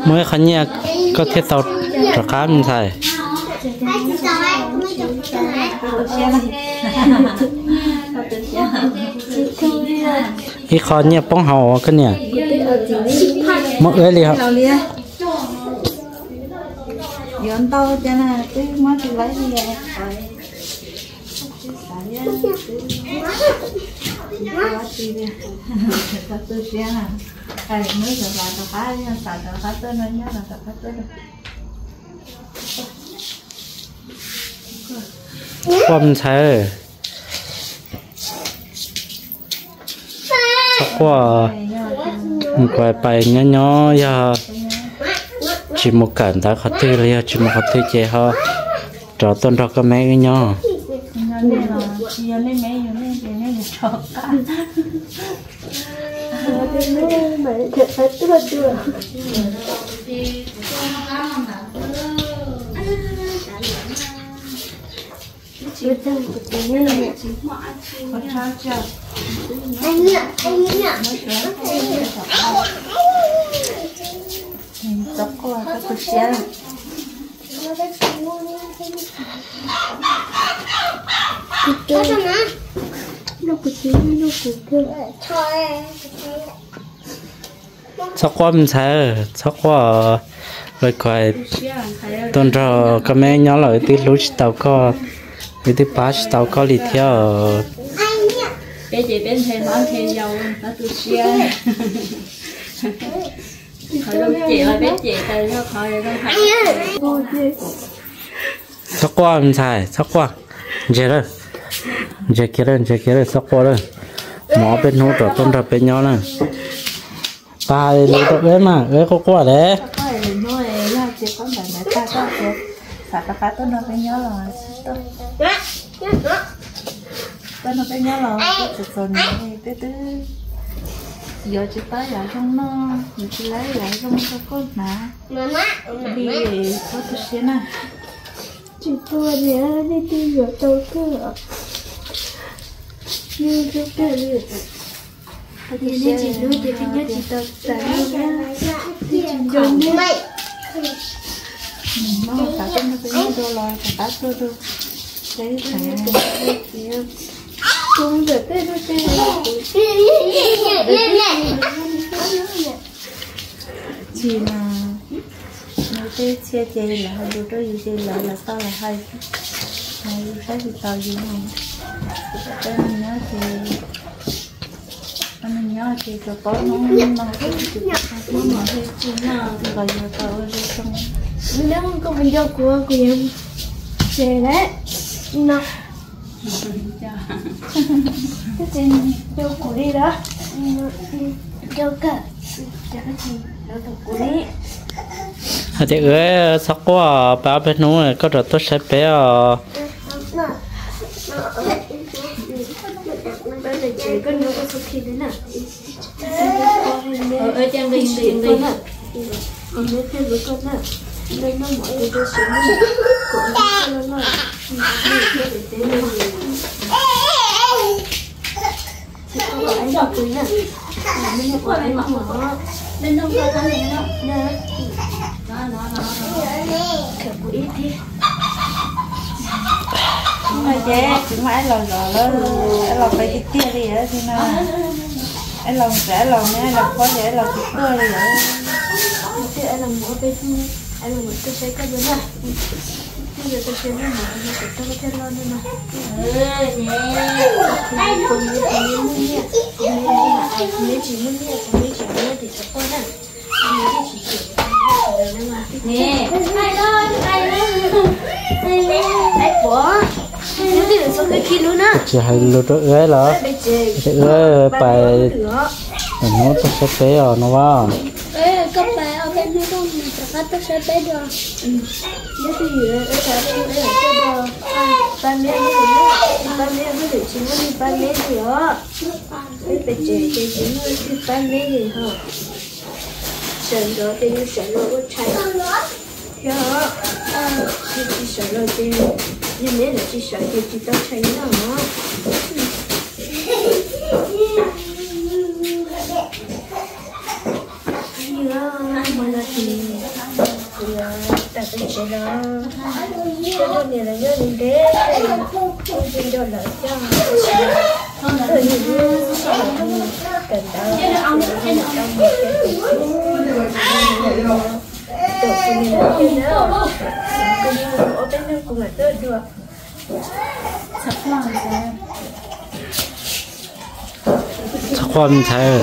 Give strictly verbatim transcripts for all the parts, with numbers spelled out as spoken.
mới khán nhà có thiết tàu cho cá mình xài cái kho nhà bông hào cái nhà mọi người liền dọn tao cho nên cái má thì lấy đi rồi quan thế chắc qua quay bài nhỏ nhỏ giờ chỉ một cảnh ta khó tư liền chỉ một khó tư chế ho trò tôn trò cái mấy cái nhỏ tóc qua các cô xe chắc qua mình thấy chắc qua rồi quay tôn trò cái mấy nhỏ lại tí lúc tàu có tí bắt tàu có đi theo bây giờ bên thầy nói thầy giàu nó tự xe khỏi lúc chị là biết chị tại sao khỏi nó phải chắc qua mình thấy chắc qua giờ đó giờ kia đó giờ kia đó chắc qua đó mỏ bên hỗ trợ tôn trò bên nhỏ này ta lấy tập đấy mà ấy có qua đấy nói là chỉ có bạn mẹ ta có được phải ta phải tôn trò bên nhỏ là tôn trò bên nhỏ là cái sự này từ từ giờ chị tới lại trong nó chị lấy lại trong cái con mà đi có chút xíu nè chị tôi nhớ đi đi giờ tôi cứ như thế kia thì nên chị nuôi chị nhớ chị tập tại ra thì chị dùng đi nó không phải cái nó cái đô la phải tám đô đô đấy phải không được cái nó cái chị là nói cái xe chơi là hai đứa đó gì chơi lại là tao là hai hai cái gì tao gì này cái mình nhớ thì mình nhớ thì có có nó nó cái gì nó mà thì chỉ là gọi là tao đi xong nếu không có video của của em chơi đấy nó cái tên đâu của đi đó đâu cả chả có gì đâu của đi thì cái sắc qua bảo bênนู้này có rất tốt sẽ bé à chơi con nó có số khi đấy nè ở trong đình đình đình còn nếu thêm với con nè đây nó mọi người tôi xuống nó cũng nó nó nó để thế này không có anh đọc nè mình có anh mở bên trong có cái này đó nè nó nó nó cả buổi đi mà chế chúng mà anh làm rồi đó anh làm phải cái kia đi vậy thì nào anh làm sẽ làm nha anh làm có thể làm cái tươi đi vậy thì anh làm mỗi bên anh làm một cái xe cái bên này bây giờ tôi sẽ làm một cái tôi có thể lo nữa mà còn nếu còn nếu muốn nhẹ nếu mà ai nếu chỉ muốn nhẹ còn nếu chỉ muốn thì sẽ có nè nếu chỉ chỉ nè ai ơi ai ơi ai của nếu thì là số cái kia luôn á chỉ hay lúa ớt là ớt bài nó tốt sẽ bé à nó vào ê các bạn ở bên này không thì các bạn sẽ bé được nếu thì ở cái bên này sẽ được ba mẹ ba mẹ mới được chỉ muốn đi ba mẹ thì đó cái bé trẻ thì chỉ muốn đi ba mẹ thì hả sợ rồi thì sợ rồi có chạy theo thì chỉ sợ rồi thì nhưng nếu là chỉ sợ thì chỉ tao chạy nữa như mà là thì ta tự chế nó cho nó này là nhớ đến đấy không gì đâu là cho rồi như cần đó trong một cái tổ của mình là như thế nào cũng ở bên nước cũng là tốt được sắp lòng rồi chắc qua mình thấy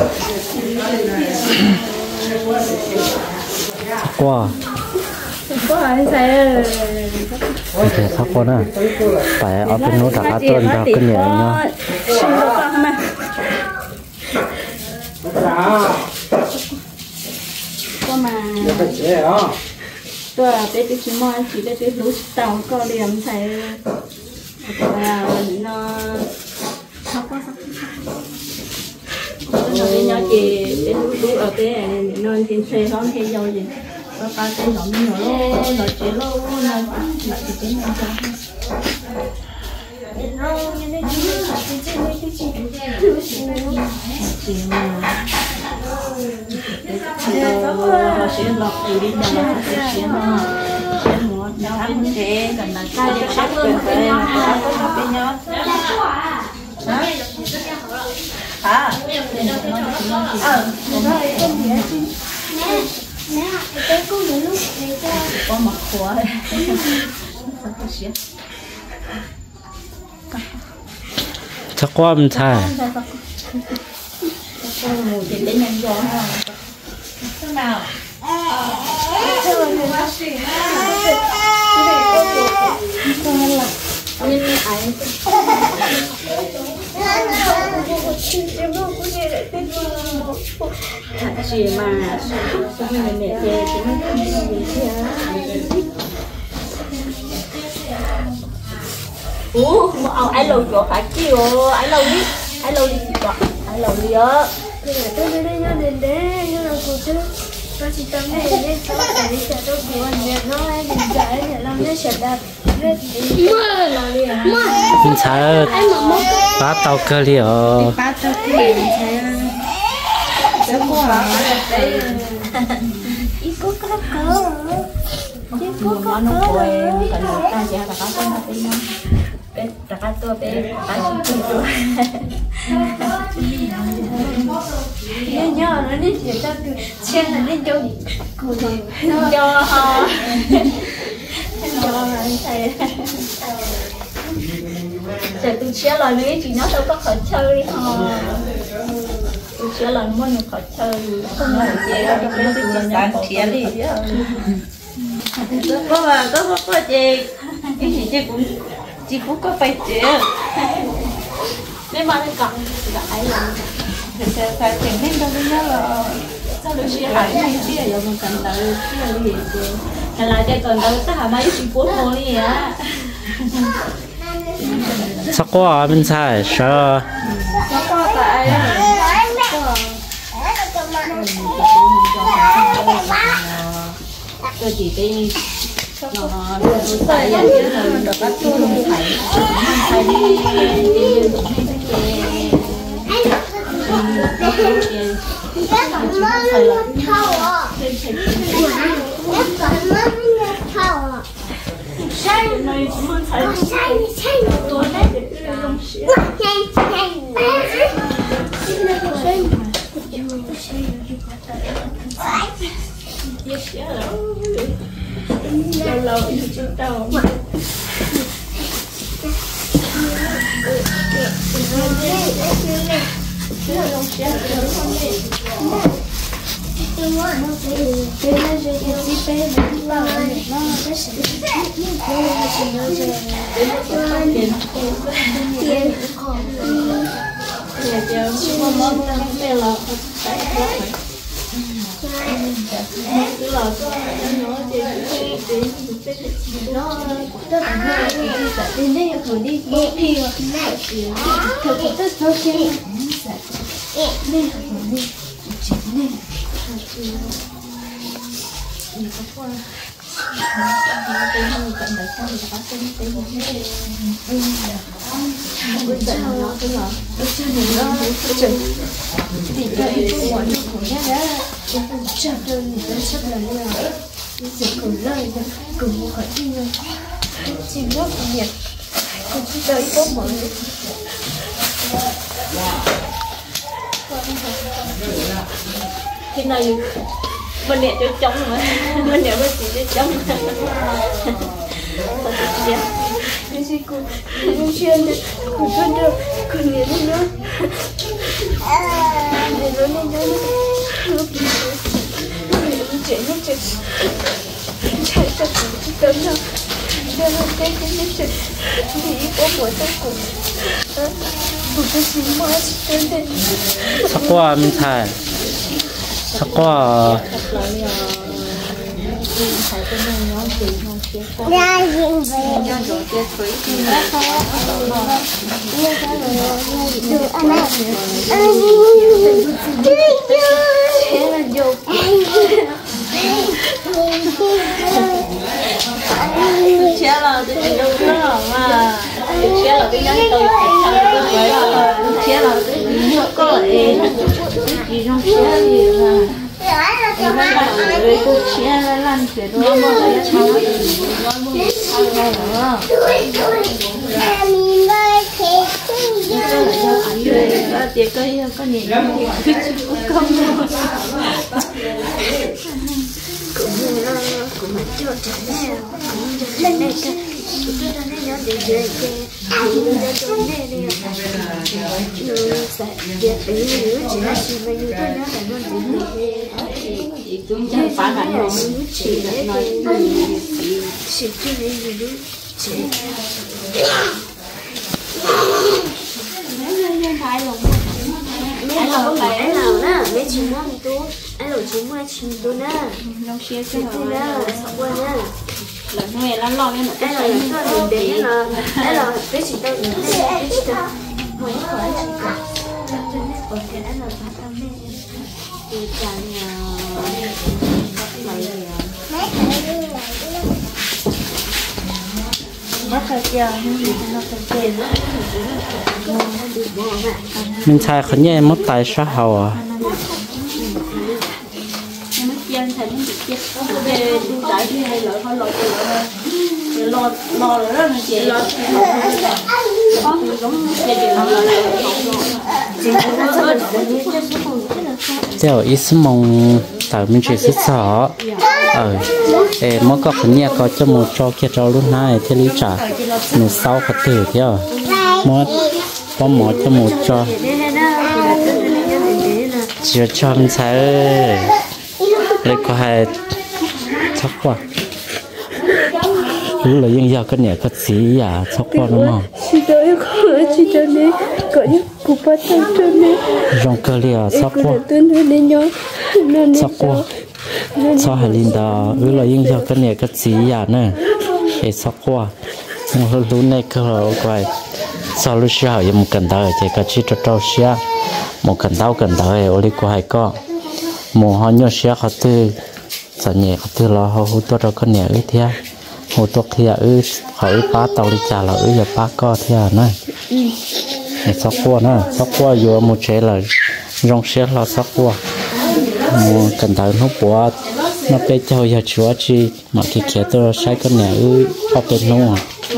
qua có ai thấy thì chắc qua nữa phải ở bênนู้นđặt tên cho cái nhẹ nhau có mà tôi là bé chỉ mua chỉ để bé lú tàu có điểm thấy và nó sắp quá sắp nó bé nhỏ chị bé lú lú ở bé này nó thiên xe nó thiên dâu gì có ba cái nó nhỏ lô nó chế lô nó nó chỉ tính nó cho chị mà nó sẽ lọc gì đi đâu nó sẽ nó sẽ mua nhau ăn thế còn là cái điều khác hơn phải là có cái nhau hả hả ờ mẹ cái cô một lúc này cho có mặt khóa đấy chắc qua mình thấy con ngủ thì đến nhanh gió ha thế nào nên ai chị mà sao mẹ mẹ về thì nó không gì chứ ủa ông ai lâu chỗ phải kêu ai lâu đi ai lâu đi chị gọi ai lâu đi á bây giờ tôi đến đây nhớ đến đấy nhớ là cô chứ tôi chỉ tâm này nên tôi phải đi chợ tôi của anh Việt nó em định chạy để làm nên sẽ đạt hết đi mưa là đi à mình thấy ba tàu cơ liệu ba tao cứ để thấy sẽ qua ít có có cơ ít có có nó cơ quay cần người ta chỉ là có con một tí nữa bé tất cả tôi bé ta chỉ chịu nhớ nhớ nó đi chỉ cho từ trên là lên cho cô thì cho họ cho anh thầy để tôi chia lời nữa chị nói đâu có khỏi chơi đi họ tôi chia lời muốn được khỏi chơi không là chị đâu cho bé tôi bán chia đi có mà có có có chị cái gì chị cũng chị cũng có phải chị nếu mà nó cần thì lại là thì sẽ phải tiền thêm đâu nhớ là sao được chia lại hay chia giờ mình cần tới chia gì chứ hay là cái cần tới tất cả mấy chị bốn thôi đi á chắc qua mình thấy sợ nó có tại tôi chỉ cái nó tại vậy chứ là được các chú không phải phải đi đi dùng hay cái các bạn mới nhập thầu à các bạn mới nhập thầu à sai này muốn phải sai sai tôi đấy để dùng xíu sai sai lâu lâu thì chưa đâu cứ là có nó thì để để nó rất là hay đi đây rồi đi đi thì thực sự rất tốt chứ đây rồi đi chỉ này mình có qua nó tên hơn cần phải sao thì có tên tên Bây giờ nó cái là bây giờ nó chừng thì cho đi cũng mọi người cũng nhớ đó cái phần chậm rồi thì nó sắp là nhiều bây giờ cũng lời nha cũng một khỏi đi rồi chỉ nước nhiệt cũng chỉ tới có mọi người cái này bên này cho trống rồi bên này bên chị cho trống cái gì cũng cũng chuyên đấy cũng chuyên được còn nhiều nữa để nó lên đó lúc lúc chạy lúc chạy chạy chạy chạy tới nào cho nó cái cái lúc chạy thì có một cái cũng một cái gì mà tới đây sắc qua mình thay sắc qua Ra nhìn về chế là tôi chỉ đâu đó mà chế là cái nhánh tôi chế là cái gì có lại gì trong chế gì mà em đang làm với cô chế là làm chuyện đó mà lại cháu nó thì cái cái gì cái chữ công cũng là cũng là chưa trả nè cũng chưa trả nè cái cái đó nó nhớ để để cái cũng là cho nè nè nó sẽ để để chỉ là chỉ là như tôi nhớ là nó chỉ chỉ cũng chẳng phải là nó chỉ là nói chỉ cái này gì chỉ Anh nào phải anh nào nè, mấy chú mua một tô, anh nào chú mua chín tô nè, nó chia sẻ nè, sáu mươi nè, là người lăn lon nên anh nào những cái mình đến là, anh nào cái chỉ đâu những cái cái chỉ đâu, mấy cái chỉ cả, cho nên còn cái anh nào phát tâm nè, thì chẳng mấy mất thời gian nhưng nó không tiền nữa mình thay khẩn nhẹ mất tài xã hậu à mất tiền thì mình bị chết về tu trái thì hay lợi phải lợi lợi lo lo rồi đó chị lo có giống gia đình nó là theo ý số mong tại mình chỉ sức sợ ờ em mới có khẩn nhẹ có cho một cho kia cho luôn này thế lý trả mình sau có từ theo mới có một cho một cho chưa cho mình sai lấy có hai chắc quá lúc là những giờ cái này có gì à chắc quá đúng không chỉ đợi có chỉ cho nên có những cụ bắt tay cho nên rong cơ lia chắc quá chắc quá sao hai linh đó lúc là những giờ cái này có gì à nè để chắc quá một lúc này cơ là quay sau lúc sau giờ một cần tao chỉ có chỉ cho trâu xia một cần tao cần tao ấy ở đây có hai con một họ nhớ xia họ tư sợ nhẹ họ tư lo họ hút tôi đâu có nhẹ ít thế hút tôi thì ư họ ư phá tàu đi trả là ư giờ phá co thế à nè này sắp qua nè sắp qua vừa một chế là rong xia là sắp qua một cần tao nó bỏ nó bé cho giờ chúa chi mà cái kia tôi sai cái nhẹ ư họ bên nó à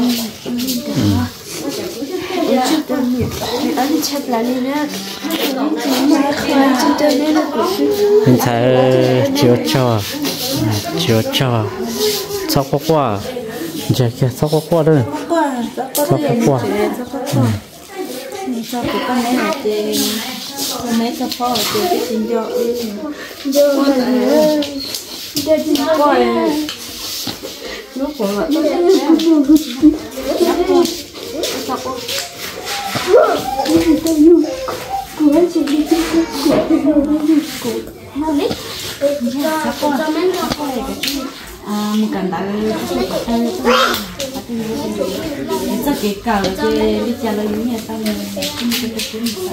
mình thấy chưa cho chưa cho sắp qua qua giờ kia sắp qua qua đây sắp qua qua cho cái con này là chị con này choพ่อchị cái xin cho cho cho chị coi lúc của vợ tôi sẽ sắp qua à một cần tao rất cái cờ cái đi chơi lấy những nhà tao này không có cái chuyện gì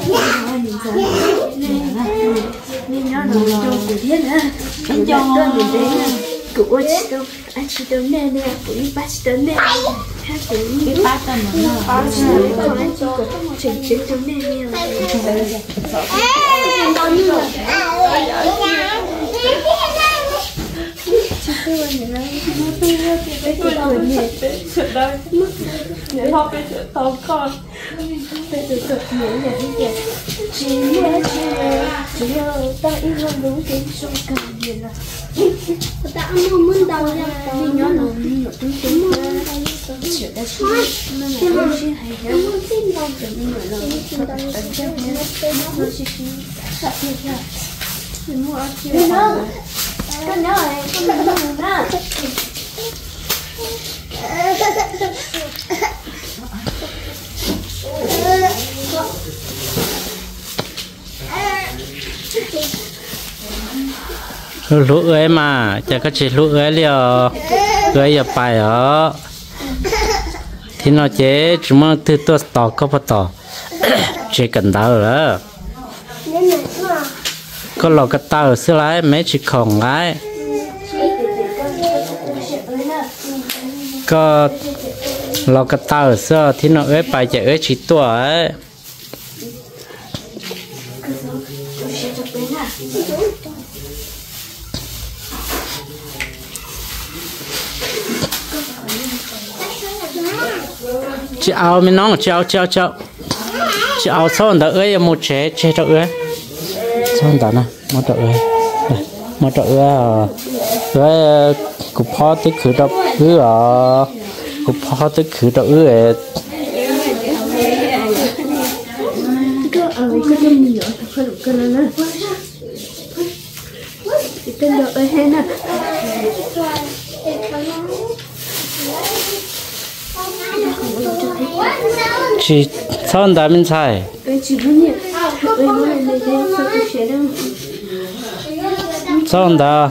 nên nó đồ cho tự nhiên á anh cho tôi để đấy cụ anh chỉ tôi anh chỉ tôi nè nè cụ đi bắt tôi nè cái bát tao nó Con sẽ có ai cho chỉnh chỉnh cho mẹ mẹ nhớ học cái chuyện tao con bây giờ cực nhớ nhà đi kìa chỉ nhớ chỉ nhớ ta yêu hơn đúng tiếng trong cả biển là ta không muốn đau ra vì nhớ nó nó tiếng tiếng mà chỉ đã chỉ nhưng mà chỉ hay nhớ muốn tin đau để mình nói là tin đau để cho nên nó chỉ chỉ sợ như thế mình mua chưa nó con nhớ rồi con nhớ rồi đó lũ ấy mà chắc có chỉ lũ ấy liều ấy giờ bài ở thì nó chế chúng mà từตัวต่อก็พอต่อ chế cần đau rồi có lò cái tàu xưa lái mấy chỉ còn lái có lò cái tàu xưa thì nó ấy bài chạy ấy chỉ tua ấy chị ao mình nói chị ao chị ao chị ao chị ao sao đó ấy một chế chế đó ấy sao đó nè một đó ấy một đó ấy rồi cục phó tới khử đó cứ ở cục phó tới khử đó ấy cái ở cái chân nhỏ cái cái nó nè cái chân đó ấy hay nè chị sao đó mình xài sao đó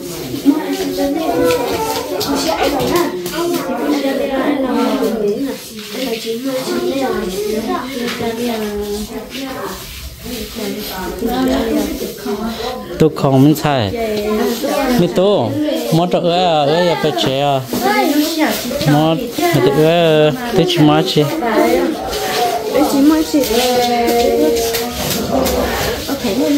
tôi không mình xài mình tôi một đó ơi ơi phải chơi một một ơi tôi chỉ muốn chơi chỉ mới chỉ ok nên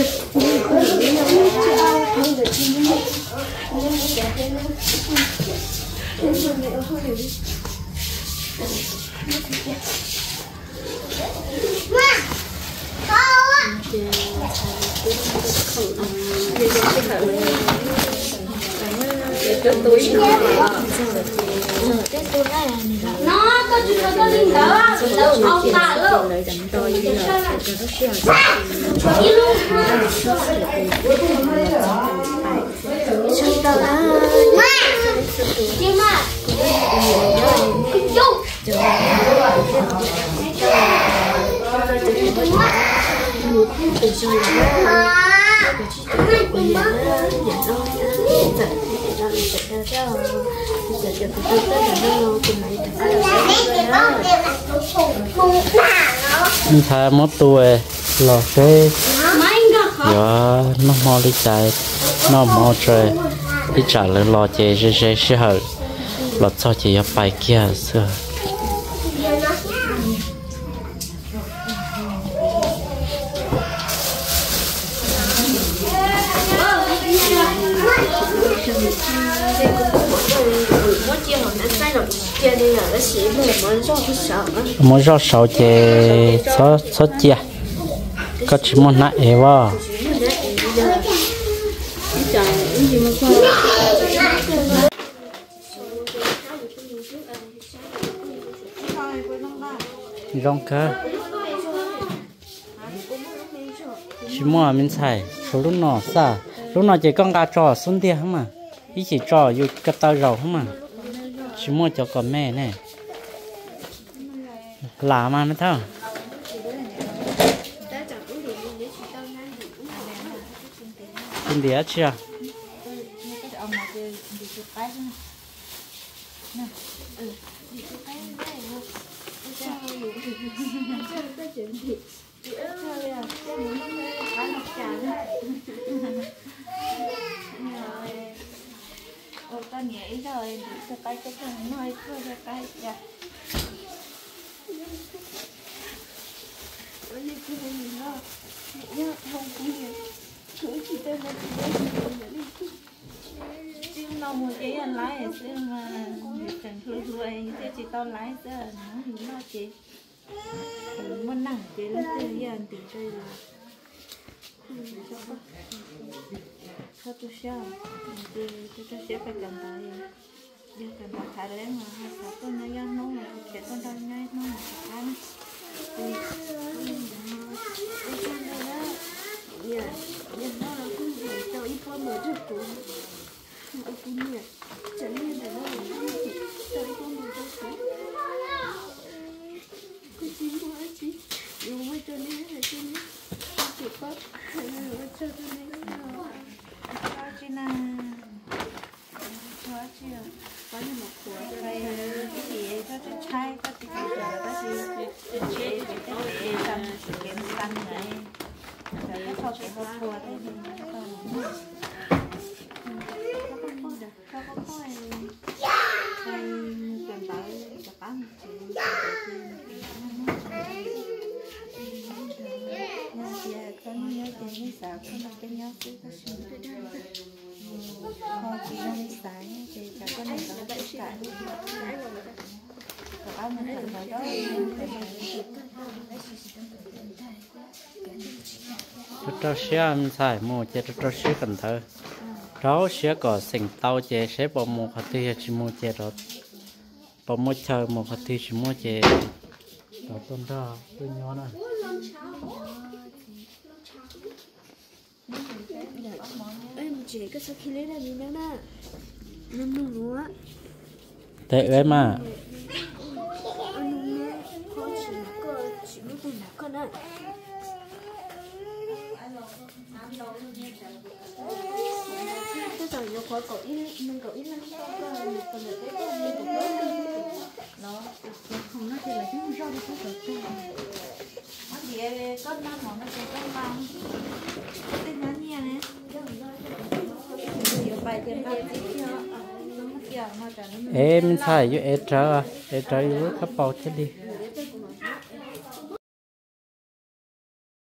nó có chuyện nó có linh đó ông bà luôn chim à chung mình xài một tuổi lò cái giờ nó mò đi chạy nó mò chơi đi trả lại lò chơi chơi chơi chơi hở lò cho chị phải kia xưa muốn rau sầu chè sốt sốt chia có chỉ muốn nãy em vào rong cơ chỉ muốn mình xài số lúc nọ xa lúc nọ chỉ con gà trò xuống tiền không mà ý chỉ tròอยู่cái tàu rầu không mà chỉ mua cho con mẹ này lạ mà nó thao xin đĩa chưa con nghĩ rồi cái tay cái thằng nói thôi cái tay tên là chim nó một cái anh lái xưa mà chẳng lùi lùi thế chỉ tao lái giờ nó thì nó chỉ muốn nặng chỉ là tự nhiên từ đây là sao tôi sao tôi tôi sẽ phải cần tới giờ cần phải thả đấy mà hai sáu con nó nó mà sẽ con đâu ngay nó mà thả nó thì tôi xem đây đó giờ giờ nó là cũng phải cho ít con mở trước của ở cũng nhiều chẳng nên là nó là cho ít con mở trước của cái chim của anh chị dùng mấy cho nên là chim chỉ có rồi cho nên nó cho chị nào cho chị có những một của đây cái gì cho chị trai có chị bây giờ có chị chế cái cái làm cái xanh này rồi cái kho cái kho của đây thì còn có có có được có có có này cần tới cho bán chị giờ con nhớ chuyện đi sao con làm cái nhớ cái cái sự con chỉ là đi sáng thì cả con này có tất cả có ai muốn làm cái đó cho xem xài mua chế cho xe Cần Thơ đó sẽ có sinh tàu chế sẽ bỏ một hạt thì chỉ mua chế đó bỏ một chờ một hạt thì chỉ mua chế đó con đó tôi nhớ này em chỉ có sao khi lấy ra mình đâu nè năm mươi lúa tệ em mà anh nghe có chỉ có chỉ mới từ nào con ạ cái giờ nó có cậu ít mình cậu ít lắm còn là cái con mình cũng nó không nó thì là cái rau đi không được nó gì có năm món nó sẽ có năm tên nó như này nhiều bài tiền bạc gì kia nó mất giờ nó trả nó em xài với em trở em trở với các bao chết đi